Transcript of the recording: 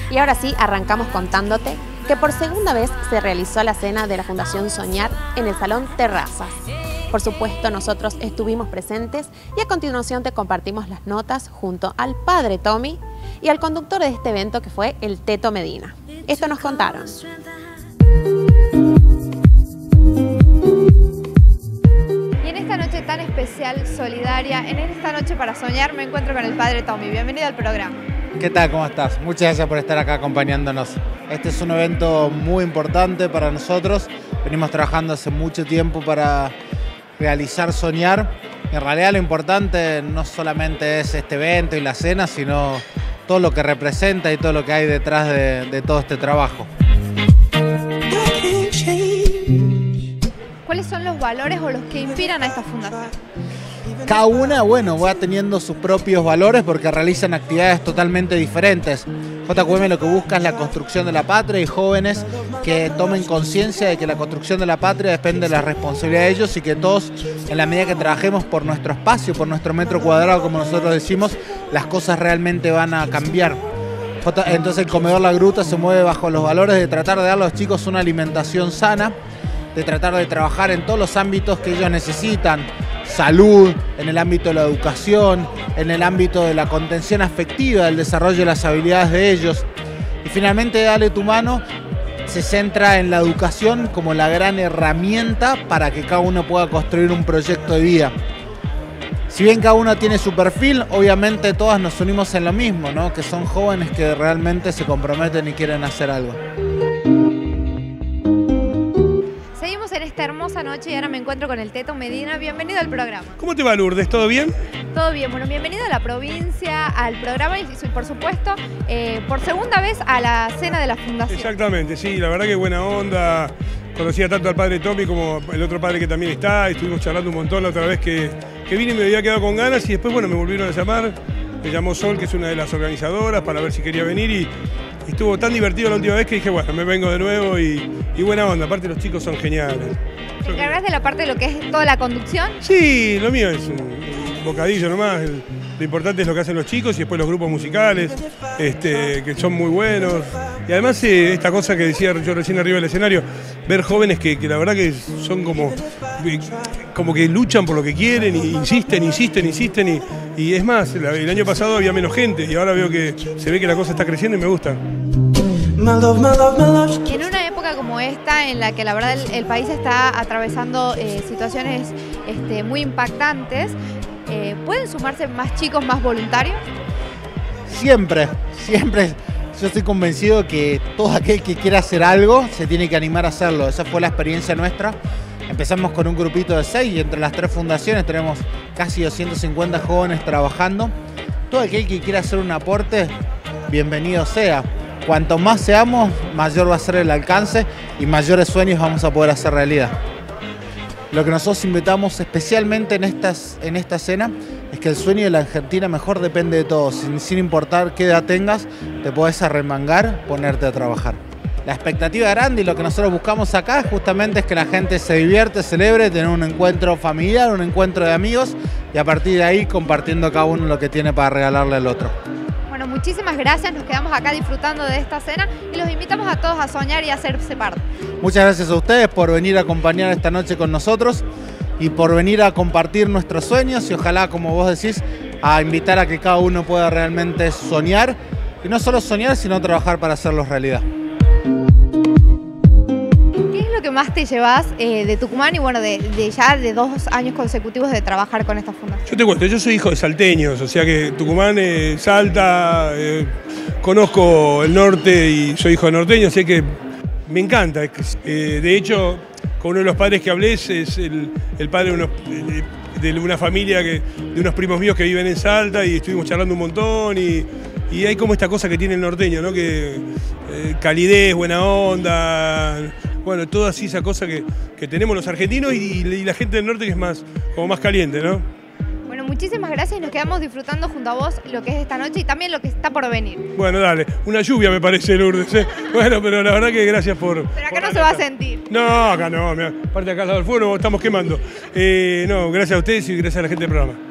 Y ahora sí, arrancamos contándote que por segunda vez se realizó la cena de la Fundación Soñar en el Salón Terrazas. Por supuesto, nosotros estuvimos presentes y a continuación te compartimos las notas junto al padre Tommy y al conductor de este evento, que fue el Teto Medina. Esto nos contaron. Y en esta noche tan especial, solidaria, en esta noche para soñar, me encuentro con el padre Tommy. Bienvenido al programa. ¿Qué tal? ¿Cómo estás? Muchas gracias por estar acá acompañándonos. Este es un evento muy importante para nosotros. Venimos trabajando hace mucho tiempo para realizar Soñar. En realidad lo importante no solamente es este evento y la cena, sino todo lo que representa y todo lo que hay detrás de todo este trabajo. ¿Cuáles son los valores o los que inspiran a esta fundación? Cada una, va teniendo sus propios valores porque realizan actividades totalmente diferentes. JQM lo que busca es la construcción de la patria y jóvenes que tomen conciencia de que la construcción de la patria depende de la responsabilidad de ellos y que todos, en la medida que trabajemos por nuestro espacio, por nuestro metro cuadrado, como nosotros decimos, las cosas realmente van a cambiar. Entonces el comedor La Gruta se mueve bajo los valores de tratar de dar a los chicos una alimentación sana, de tratar de trabajar en todos los ámbitos que ellos necesitan. Salud, en el ámbito de la educación, en el ámbito de la contención afectiva, del desarrollo de las habilidades de ellos. Y finalmente Dale tu mano se centra en la educación como la gran herramienta para que cada uno pueda construir un proyecto de vida. Si bien cada uno tiene su perfil, obviamente todas nos unimos en lo mismo, ¿no? Que son jóvenes que realmente se comprometen y quieren hacer algo. En esta hermosa noche y ahora me encuentro con el Teto Medina. Bienvenido al programa. ¿Cómo te va, Lourdes? ¿Todo bien? Todo bien. Bueno, bienvenido a la provincia, al programa y por supuesto, por segunda vez a la cena de la Fundación. Exactamente, sí, la verdad que buena onda. Conocía tanto al padre Tommy como el otro padre que también está. Estuvimos charlando un montón la otra vez que vine y me había quedado con ganas y después, me volvieron a llamar. Me llamó Sol, que es una de las organizadoras, para ver si quería venir y estuvo tan divertido la última vez que dije, me vengo de nuevo y buena onda. Aparte los chicos son geniales. ¿Te encargas de la parte de lo que es toda la conducción? Sí, lo mío es un bocadillo nomás. Lo importante es lo que hacen los chicos y después los grupos musicales, que son muy buenos. Y además esta cosa que decía yo recién arriba del escenario, ver jóvenes que la verdad que son como que luchan por lo que quieren y insisten. Y es más, el año pasado había menos gente y ahora veo que se ve que la cosa está creciendo y me gusta. En una época como esta, en la que la verdad el país está atravesando situaciones muy impactantes, ¿pueden sumarse más chicos, más voluntarios? Siempre. Yo estoy convencido que todo aquel que quiera hacer algo se tiene que animar a hacerlo. Esa fue la experiencia nuestra. Empezamos con un grupito de 6 y entre las 3 fundaciones tenemos casi 250 jóvenes trabajando. Todo aquel que quiera hacer un aporte, bienvenido sea. Cuanto más seamos, mayor va a ser el alcance y mayores sueños vamos a poder hacer realidad. Lo que nosotros invitamos especialmente en esta cena es que el sueño de la Argentina mejor depende de todos. Sin importar qué edad tengas, te podés arremangar, ponerte a trabajar. La expectativa grande y lo que nosotros buscamos acá justamente es que la gente se divierte, celebre, tener un encuentro familiar, un encuentro de amigos y a partir de ahí compartiendo cada uno lo que tiene para regalarle al otro. Bueno, muchísimas gracias, nos quedamos acá disfrutando de esta cena y los invitamos a todos a soñar y a hacerse parte. Muchas gracias a ustedes por venir a acompañar esta noche con nosotros y por venir a compartir nuestros sueños y ojalá, como vos decís, a invitar a que cada uno pueda realmente soñar y no solo soñar, sino trabajar para hacerlos realidad. ¿Qué es lo que más te llevas de Tucumán y de 2 años consecutivos de trabajar con esta fundación? Yo te cuento, yo soy hijo de salteños, o sea que Tucumán, Salta, conozco el norte y soy hijo de norteño, así que me encanta. De hecho, con uno de los padres que hablé es el padre de una familia, de unos primos míos que viven en Salta y estuvimos charlando un montón y hay como esta cosa que tiene el norteño, ¿no? Que calidez, buena onda, toda así esa cosa que tenemos los argentinos y la gente del norte que es como más caliente, ¿no? Bueno, muchísimas gracias y nos quedamos disfrutando junto a vos lo que es esta noche y también lo que está por venir. Bueno, dale, una lluvia me parece, Lourdes, ¿eh? Pero la verdad que gracias por... Pero acá no se va a sentir. No, acá no, aparte acá al lado del fuego estamos quemando. No, gracias a ustedes y gracias a la gente del programa.